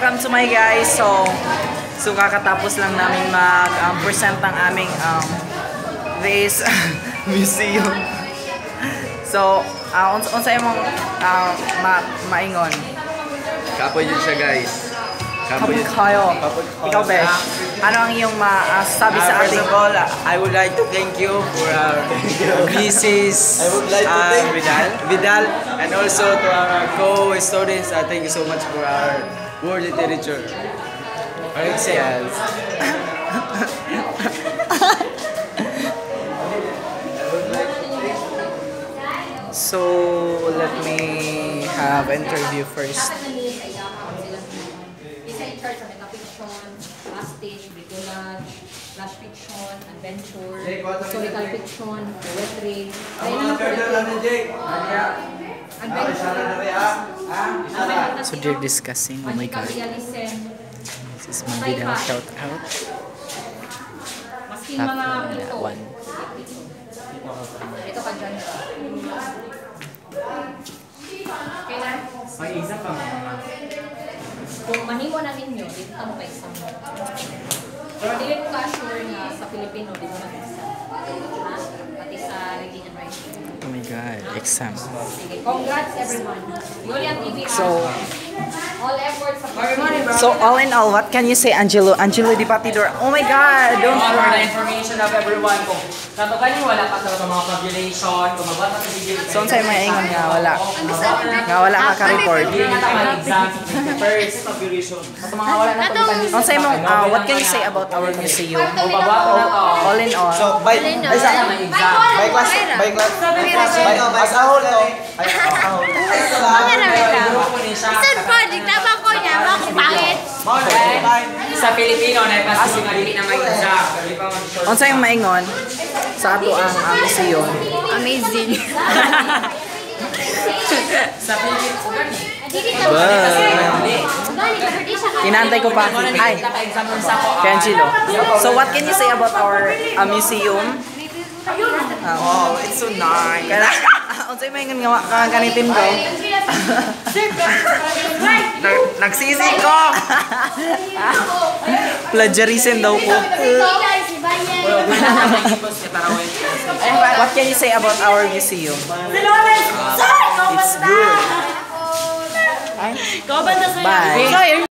welcome to my guys. So kakatapos lang namin mag-present ng aming this museum. So, unsa imong maingon? Kapoy yun siya, guys. Kapoy kayo. Ikaw, Besh. Ano ang iyong masabi sa ating? First of all, I would like to thank you for our Mrs. Vidal, and also to our co-students. Thank you so much for our world literature. Excellent. So, let me have interview first. Flash fiction, adventure, historical fiction, poetry, So they're discussing. Oh my god. This is my video. Shout out. After that one. Ito ka dyan. Okay na? May isa pa mga. Kung mahimo na ninyo, dito ka pa isang mo. Pero hindi ko ka-assure na sa Pilipino, dito na isa. Pati sa reading and writing. Oh my god. Exam. Sige, congrats everyone. Julian TV. So, all efforts sa so all in all, what can you say, Angelo? Angelo Di Patidor. Oh my god. Don't For the worry. information of everyone, kung katukan wala pa sa mga population, kung mabata sa video. So, sa'yo may ingon nga wala. Nga wala ka ka-report. Hindi nga tayo exam. First population. At mga wala na pagkakas. On sa'yo mo, what can you say about our museum? Kung babato na to. All in all. So, by class, as a whole, no? Grupo ni siya. Sa Pilipino, naipasok nga dili na may exam. On sa'yo maingon sa ato ang museum. Amazing. Sa Pilipino, Inaantay ko pa. Hi. Kay Angelo. So what can you say about our museum? Oh, it's so nice. Unsay maingon nga kanitin ko? Nagsisig ko! Plagiarism daw ko. What can you say about our museum? It's good. Bye.